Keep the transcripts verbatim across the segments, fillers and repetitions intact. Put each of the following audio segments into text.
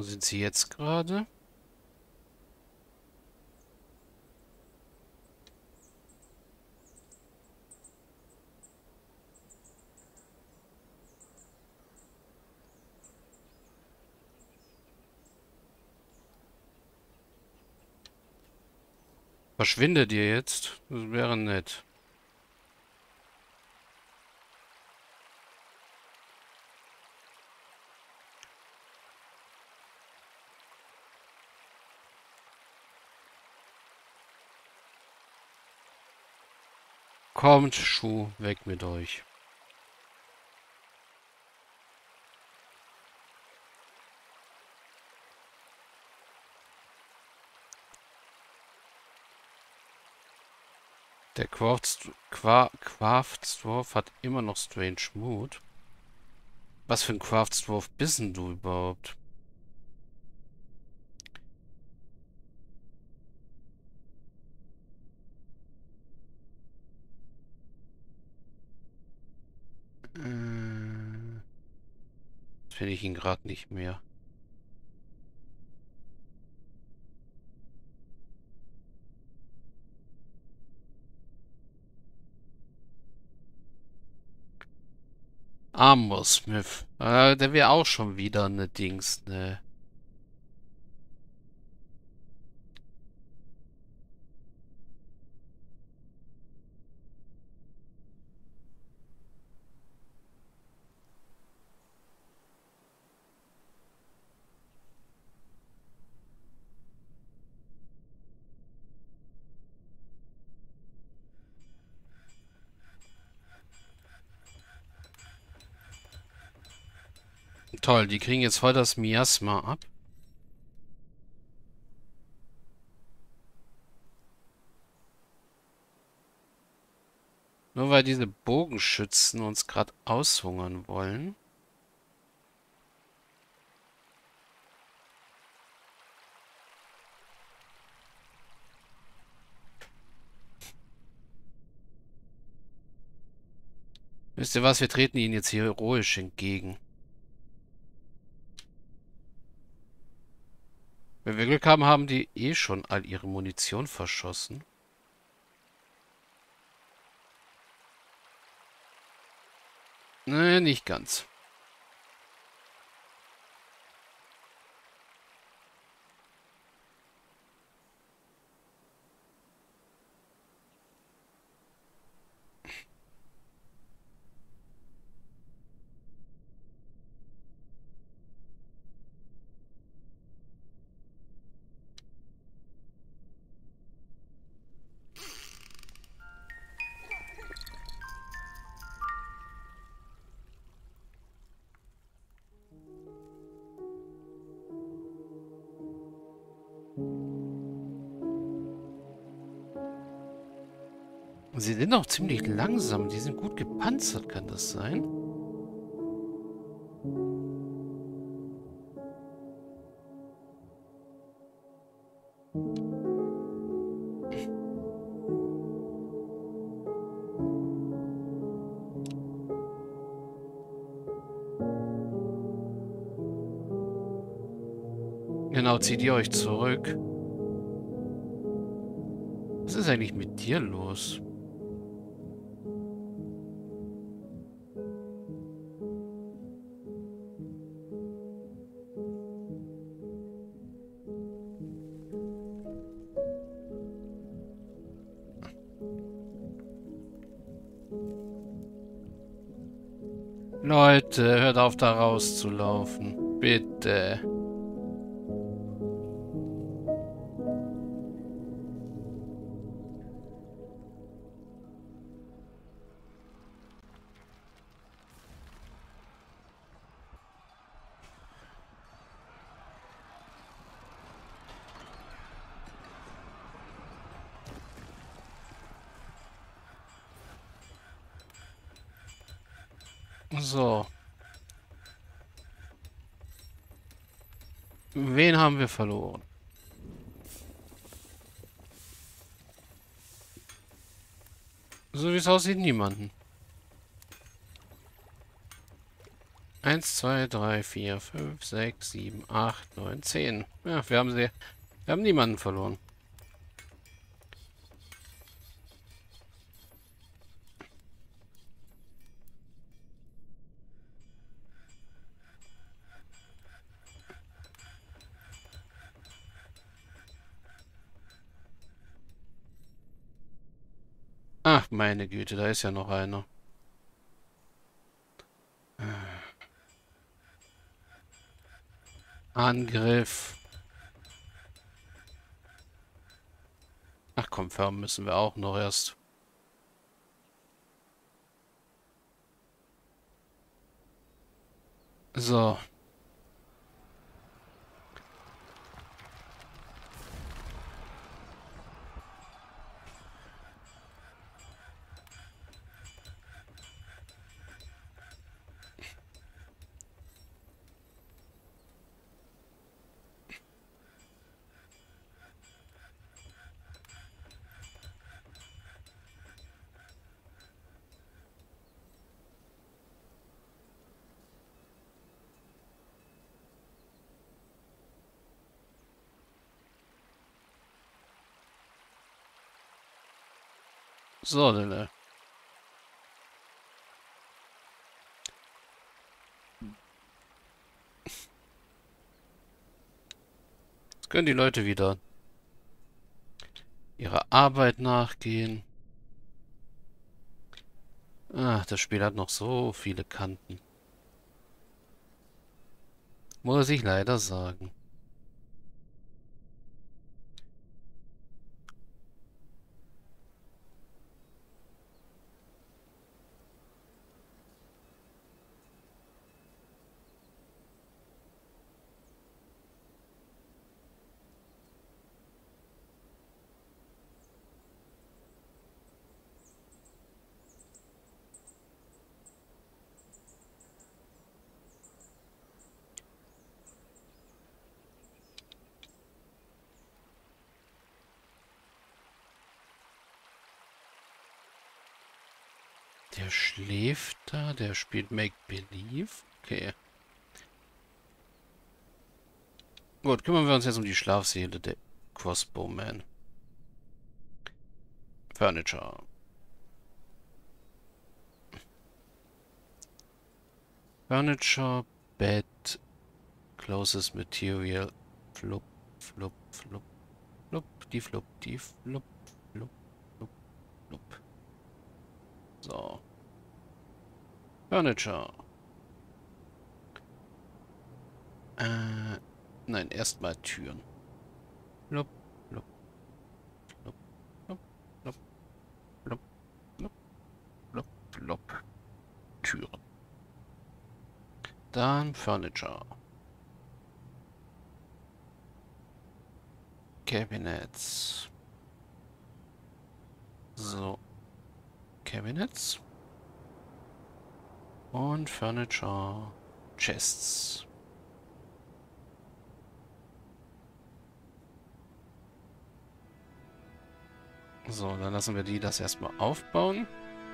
sind sie jetzt gerade? Verschwindet ihr jetzt? Das wäre nett. Kommt, Schuh, weg mit euch. Der Quarz, Qua, Craftsdwarf hat immer noch Strange Mood. Was für ein Craftsdwarf bist denn du überhaupt? Äh, Finde ich ihn gerade nicht mehr. Armor Smith. Äh, der wäre auch schon wieder eine Dings, ne? Toll, die kriegen jetzt voll das Miasma ab. Nur weil diese Bogenschützen uns gerade aushungern wollen. Wisst ihr was? Wir treten ihnen jetzt hier heroisch entgegen. Wenn wir Glück haben, haben die eh schon all ihre Munition verschossen. Nee, nicht ganz. Sie sind auch ziemlich langsam. Die sind gut gepanzert, kann das sein? Genau, zieht ihr euch zurück. Was ist eigentlich mit dir los? Leute, hört auf, da rauszulaufen. Bitte. So. Wen haben wir verloren? So wie es aussieht, niemanden. Eins, zwei, drei, vier, fünf, sechs, sieben, acht, neun, zehn. Ja, wir haben sie. Wir haben niemanden verloren. Ach, meine Güte, da ist ja noch einer. Angriff. Ach komm, Farben müssen wir auch noch erst. So. So, Lille. Jetzt können die Leute wieder ihrer Arbeit nachgehen. Ach, das Spiel hat noch so viele Kanten. Muss ich leider sagen. Der schläft da, der spielt Make Believe. Okay. Gut, kümmern wir uns jetzt um die Schlafseele der Crossbowman. Furniture. Furniture, Bed, closest material, flup, flup, flup, flup, die flup, die flup, flup, flup, flup. So. Furniture. Äh, nein, erstmal Türen. Flup, flup, flup, flup, flup, flup, flup, flup, flup. Türen. Dann Furniture. Cabinets. So. Cabinets. Und Furniture. Chests. So, dann lassen wir die das erstmal aufbauen.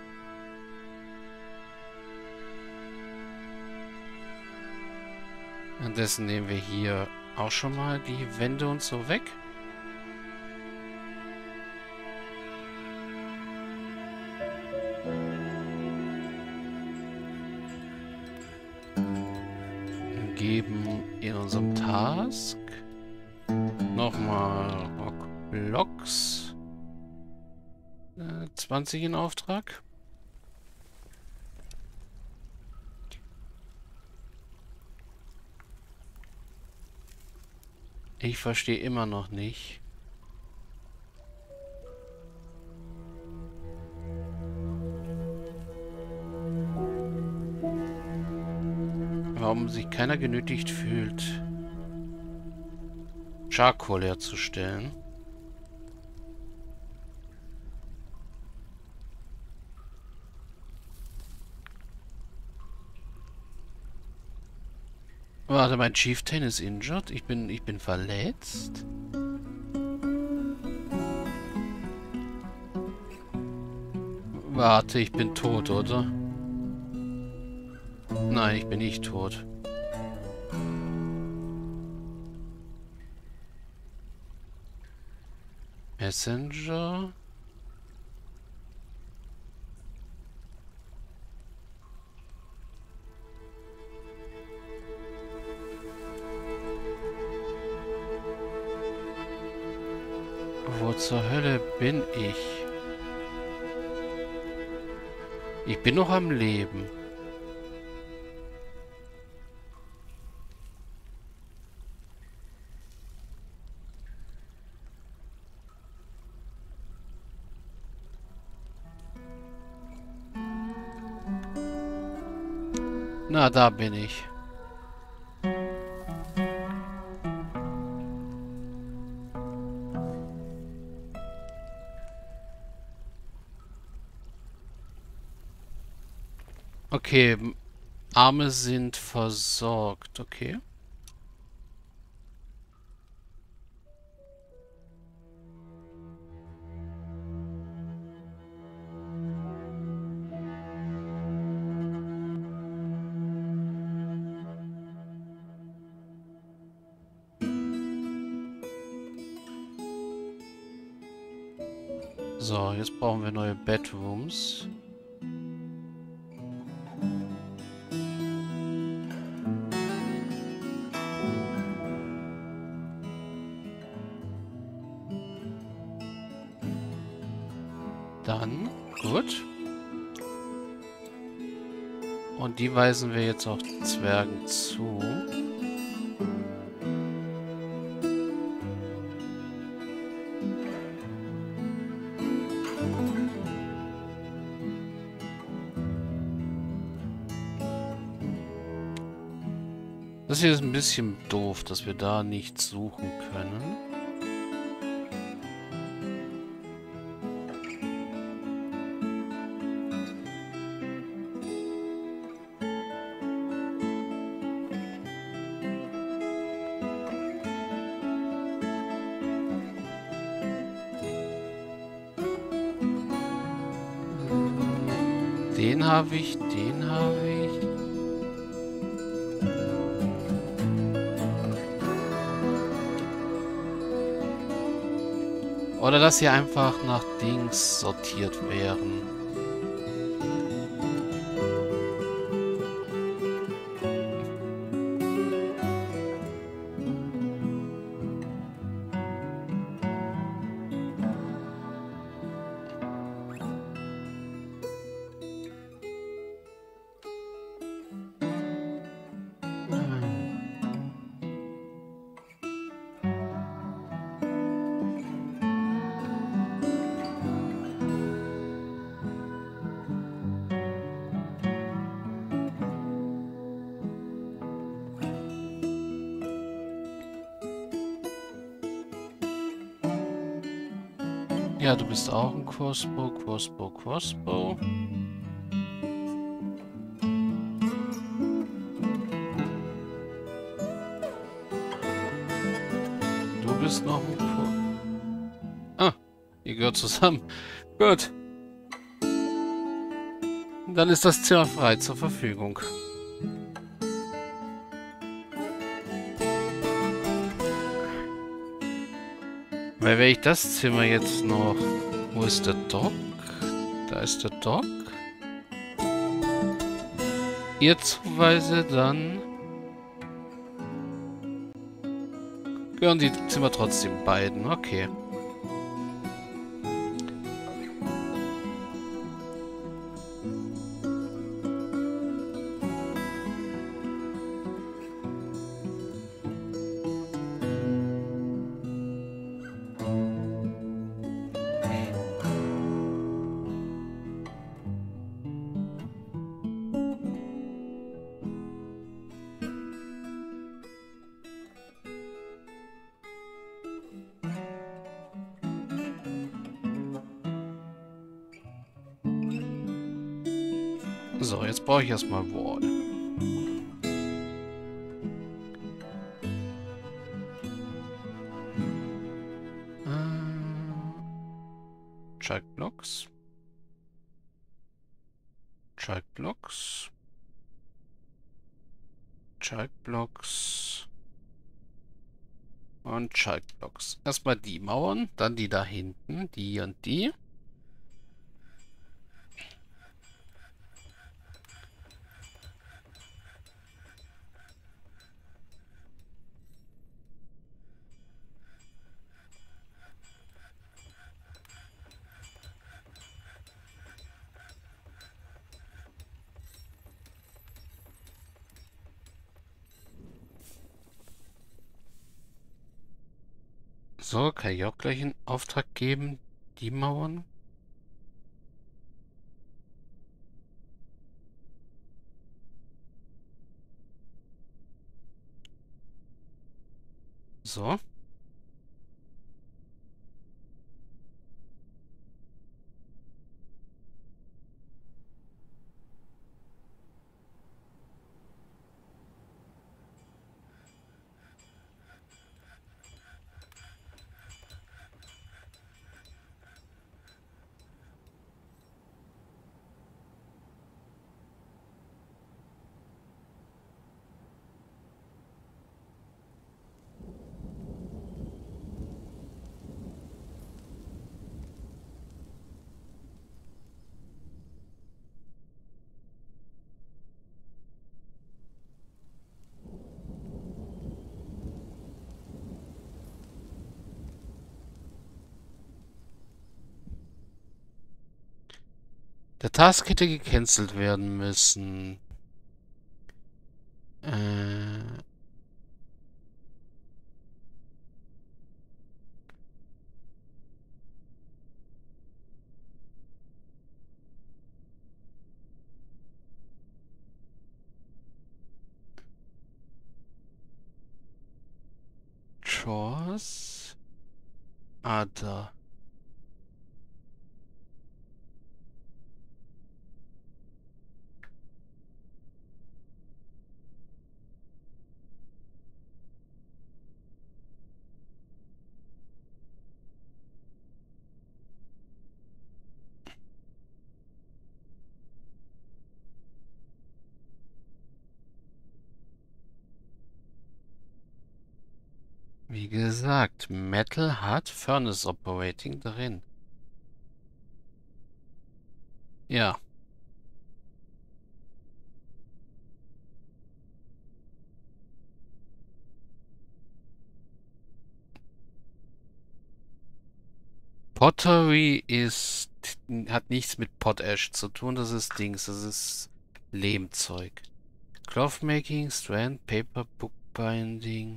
Währenddessen nehmen wir hier auch schon mal die Wände und so weg. Geben in unserem Task nochmal Blocks äh, zwanzig in Auftrag. Ich verstehe immer noch nicht. Warum sich keiner genötigt fühlt, Charcoal herzustellen. Warte, mein Chieftain ist injured. Ich bin, ich bin verletzt. Warte, ich bin tot, oder? Nein, ich bin nicht tot. Messenger. Wo zur Hölle bin ich? Ich bin noch am Leben. Na, da bin ich. Okay, m- Arme sind versorgt, okay. So, jetzt brauchen wir neue Bedrooms. Dann, gut. Und die weisen wir jetzt auch Zwergen zu. Das hier ist ein bisschen doof, dass wir da nichts suchen können. Den habe ich, den habe ich. Oder dass sie einfach nach Dings sortiert wären. Ja, du bist auch ein Crossbow, Crossbow, Crossbow. Du bist noch ein Crossbow. Ah, ihr gehört zusammen. Gut. Dann ist das Zimmer frei zur Verfügung. Weil wäre ich das Zimmer jetzt noch... Wo ist der Dock? Da ist der Dock. Ihr zuweise dann... Gehören die Zimmer trotzdem beiden. Okay. So, jetzt brauche ich erstmal Wall. Äh, Chalk Blocks. Chalk Blocks. Schaltblocks und Schaltblocks. Erstmal die Mauern, dann die da hinten, die und die. So, kann ich auch gleich einen Auftrag geben. Die Mauern. So. Der Task hätte gecancelt werden müssen. Äh... Chores? Ah, da. Wie gesagt, Metal hat Furnace Operating drin. Ja. Pottery ist, hat nichts mit Potash zu tun, das ist Dings, das ist Lehmzeug. Clothmaking, Strand, Paper, Bookbinding.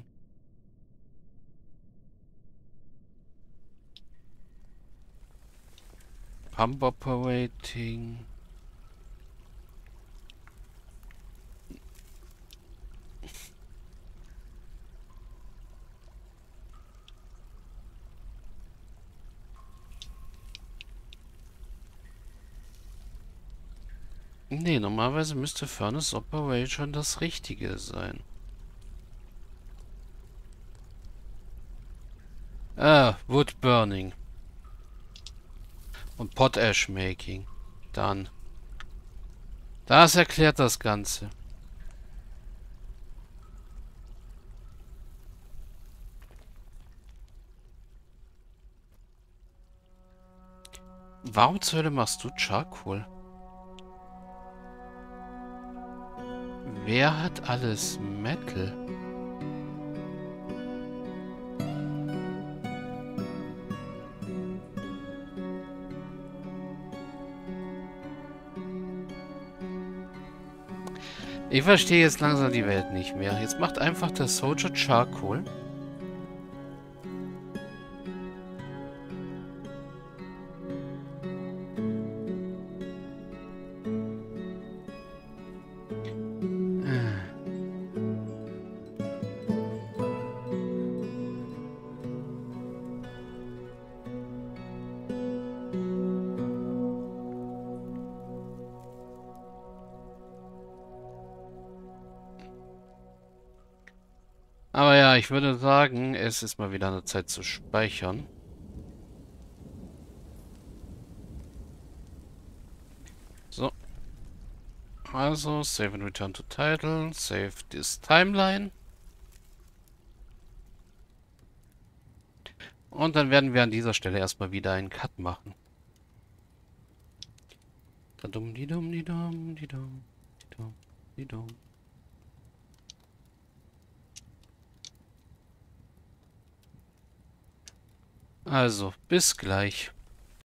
Pump Operating. Nee, normalerweise müsste Furnace Operation das Richtige sein. Ah, Wood Burning. Und Potash Making. Dann. Das erklärt das Ganze. Warum zur Hölle machst du Charcoal? Wer hat alles Metal? Ich verstehe jetzt langsam die Welt nicht mehr. Jetzt macht einfach der Soldier Charcoal. Aber ja, ich würde sagen, es ist mal wieder eine Zeit zu speichern. So. Also, save and return to title, save this timeline. Und dann werden wir an dieser Stelle erstmal wieder einen Cut machen. Da dumm, die dumm, die dumm, die dumm, die dumm, die dumm. Also, bis gleich.